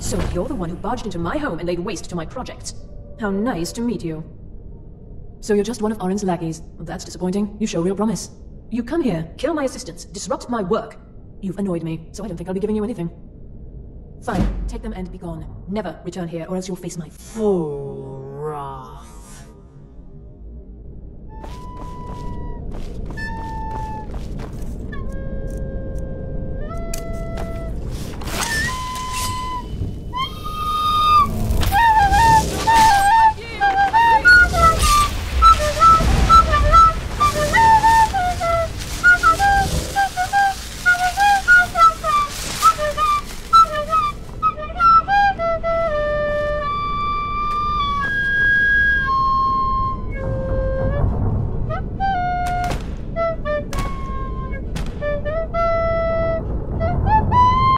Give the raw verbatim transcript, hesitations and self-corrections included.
So you're the one who barged into my home and laid waste to my projects. How nice to meet you. So you're just one of Oren's lackeys. That's disappointing. You show real promise. You come here, kill my assistants, disrupt my work. You've annoyed me, so I don't think I'll be giving you anything. Fine, take them and be gone. Never return here, or else you'll face my full wrath.